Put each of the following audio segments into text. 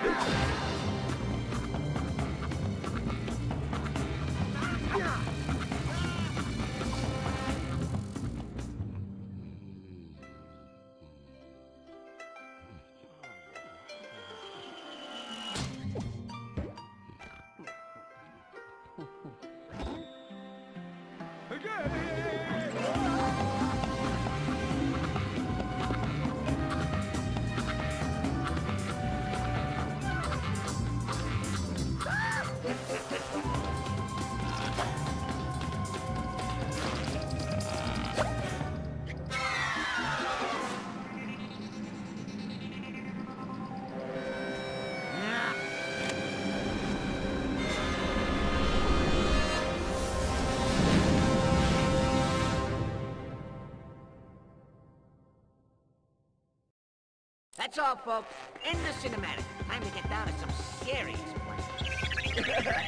That's all, folks. End the cinematic. Time to get down to some serious play.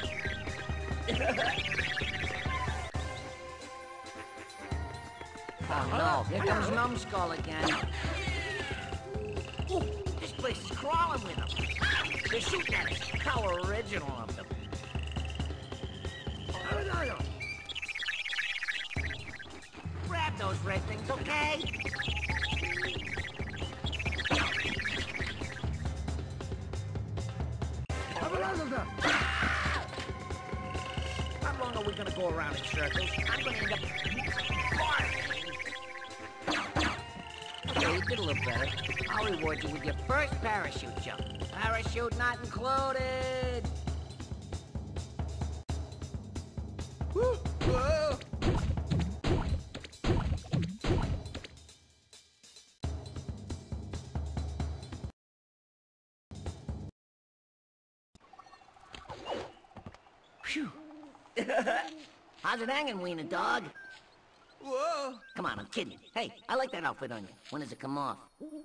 Oh no, here comes Numbskull again. Ooh, this place is crawling with them. They're shooting at us. How original of them. Grab those red things, okay? How long are we gonna go around in circles? I'm gonna end up barfing. Okay, you did a little better. I'll reward you with your first parachute jump. Parachute not included. Woo! Whoa! Phew. How's it hanging, Wiener Dog? Whoa! Come on, I'm kidding. Hey, I like that outfit on you. When does it come off?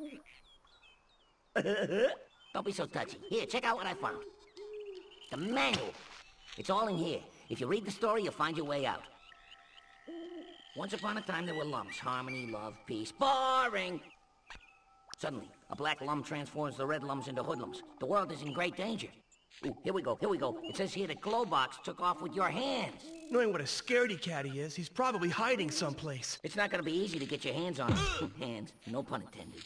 Don't be so touchy. Here, check out what I found. The manual. It's all in here. If you read the story, you'll find your way out. Once upon a time, there were lums. Harmony, love, peace. Boring! Suddenly, a black lum transforms the red lums into hoodlums. The world is in great danger. Ooh, here we go, here we go. It says here that Glowbox took off with your hands. Knowing what a scaredy cat he is, he's probably hiding someplace. It's not gonna be easy to get your hands on him. Hands, no pun intended.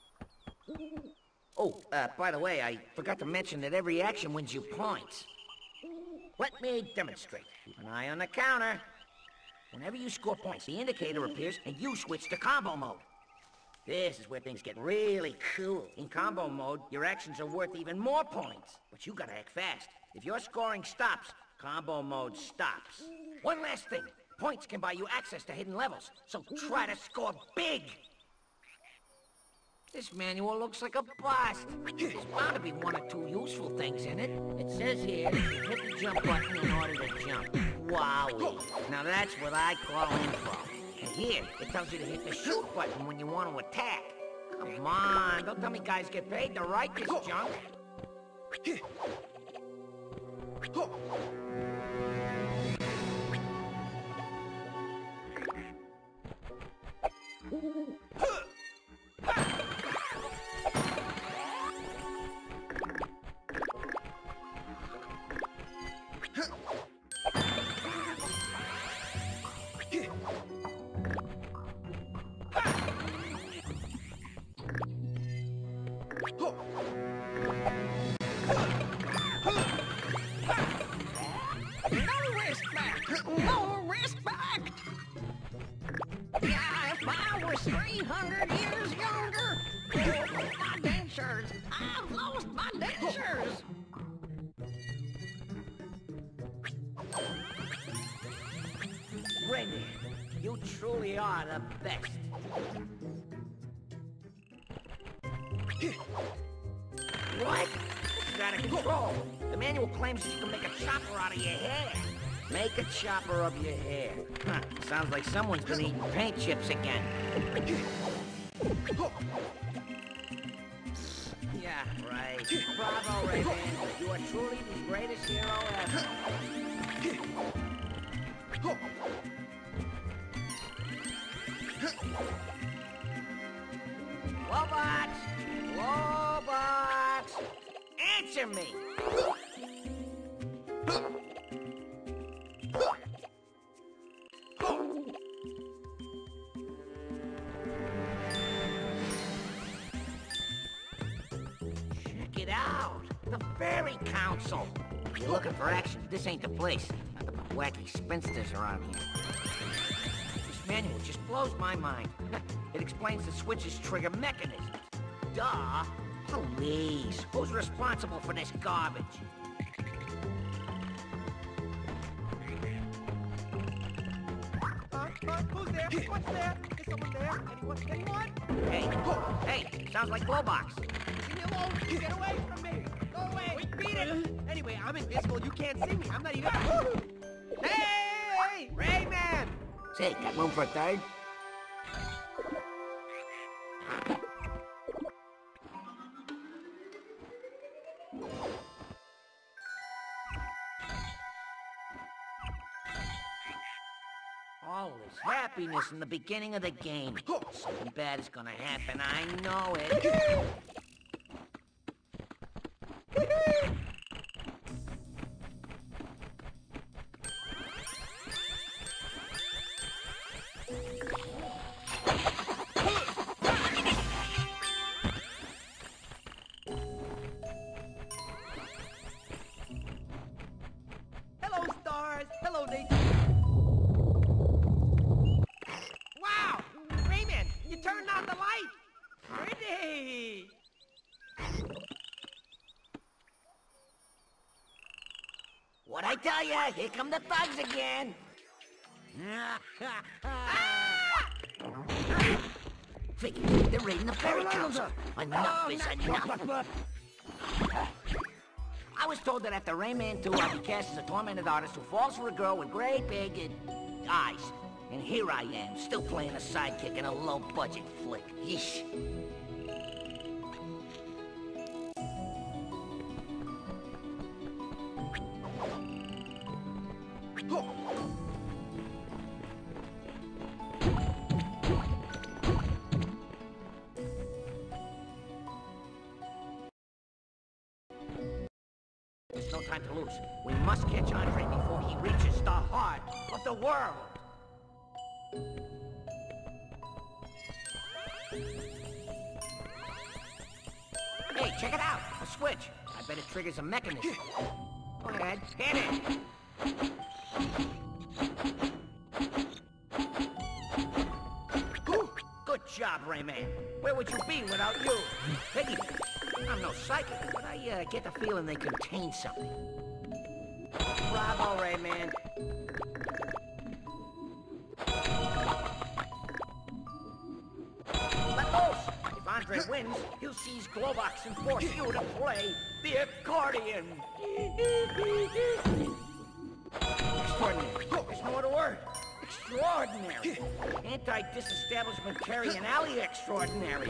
Oh, by the way, I forgot to mention that every action wins you points. Let me demonstrate. Keep an eye on the counter. Whenever you score points, the indicator appears and you switch to combo mode. This is where things get really cool. In combo mode, your actions are worth even more points. But you gotta act fast. If your scoring stops, combo mode stops. One last thing. Points can buy you access to hidden levels, so try to score big! This manual looks like a bust. There's bound to be one or two useful things in it. It says here that you hit the jump button in order to jump. Wowie. Now that's what I call info. And here, it tells you to hit the shoot button when you want to attack. Come on, don't tell me guys get paid to write this junk. No respect! Yeah, if I was 300 years younger, my dentures! I've lost my dentures! Randy, you truly are the best. What? This is out of control. The manual claims that you can make a chopper out of your hair. Make a chopper of your hair. Huh, sounds like someone's been eating paint chips again. Yeah, right. Bravo, Raven. You are truly the greatest hero ever. Wobots! Wobots! Answer me! Check it out! The Fairy Council! If you're looking for action, this ain't the place. Nothing but wacky spinsters around here. This manual just blows my mind. It explains the switch's trigger mechanisms. Duh! Please, who's responsible for this garbage? Who's there? What's there? Is someone there? Anyone? Hey, sounds like Glowbox. Leave me alone! Get away from me! Go away! Wait, beat it! Anyway, I'm invisible. You can't see me. I'm not even... Hey! Rayman! Say, got room for a third? All this happiness in the beginning of the game. Something bad is gonna happen, I know it. Hello, stars! Hello, nature! Wow! Rayman, you turned on the light! Pretty! What'd I tell ya? Here come the thugs again. Vicky, they're raiding the Fairy Council. Enough is enough. I was told that after Rayman 2, I'd be cast as a tormented artist who falls for a girl with great big eyes. And here I am, still playing a sidekick in a low-budget flick. Yeesh. There's no time to lose. We must catch Andre before he reaches the heart of the world. Hey, check it out! A switch. I bet it triggers a mechanism. Go ahead, hit it! Good job, Rayman. Where would you be without you? Piggy, I'm no psychic, but I get the feeling they contain something. Bravo, Rayman. Let loose! If Andre wins, he'll seize Glowbox and force you to play the accordion. Extraordinary. There's no other word. Extraordinary. Anti-disestablishmentarian alley extraordinary.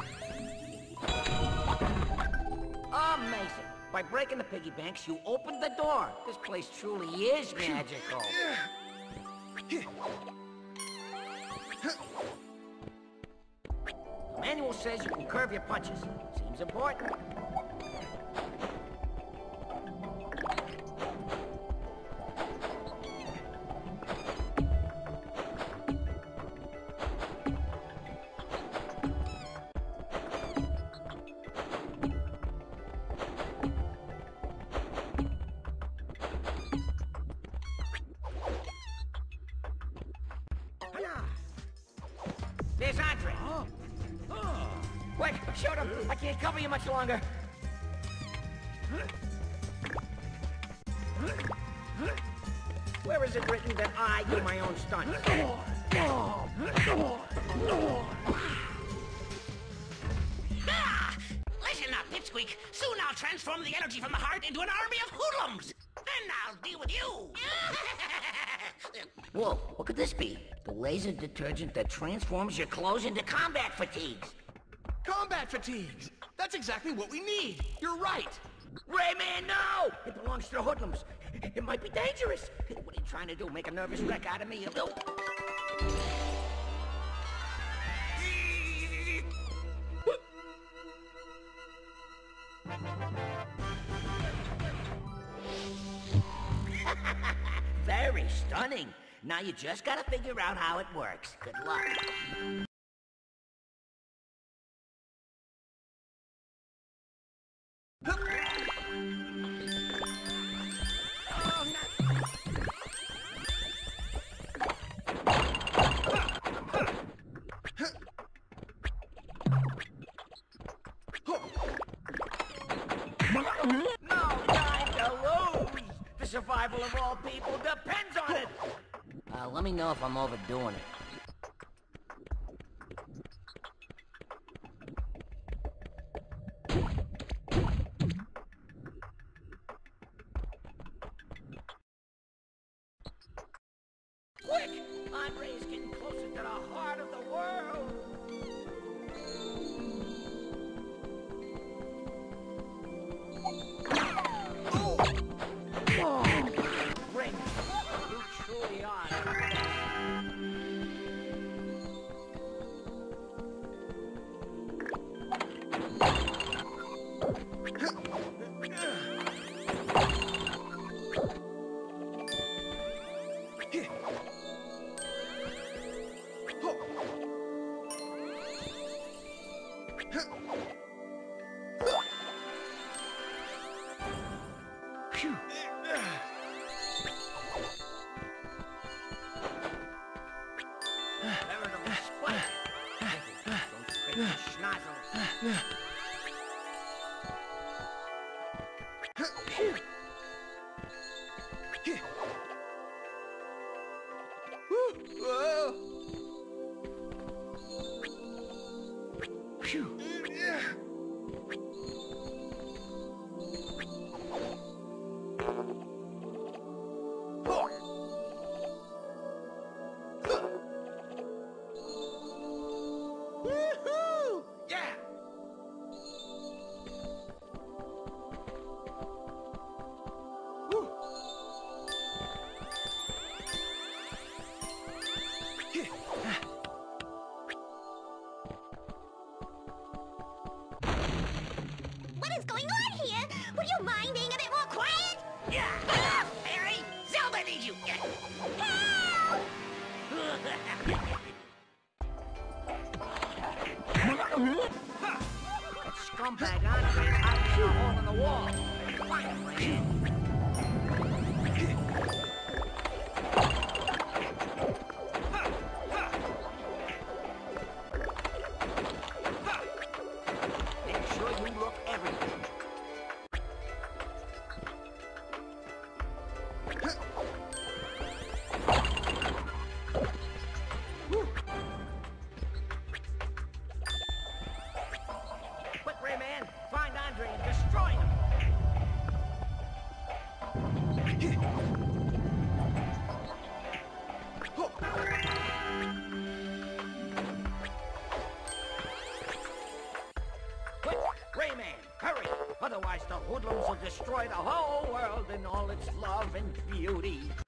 Amazing. By breaking the piggy banks, you opened the door. This place truly is magical. The manual says you can curve your punches. Seems important. There's Andre. Quick, shoot him. I can't cover you much longer. Where is it written that I do my own stunts? Ah! Listen up, Pipsqueak. Soon I'll transform the energy from the heart into an army of hoodlums. Then I'll deal with you. Whoa, what could this be? The laser detergent that transforms your clothes into combat fatigues. Combat fatigues! That's exactly what we need! You're right! Rayman, no! It belongs to the hoodlums. It might be dangerous. What are you trying to do, make a nervous wreck out of me? Stunning. Now you just gotta figure out how it works. Good luck. Survival of all people depends on it! Let me know if I'm overdoing it. Quick! Andre is getting closer to the heart of the world! Ring, you truly are. Scumbag Andre is hiding in a hole in the wall. Find him, Ray. Make sure you look everything. Find Andre and destroy him! Quick, Rayman, hurry! Otherwise the hoodlums will destroy the whole world in all its love and beauty.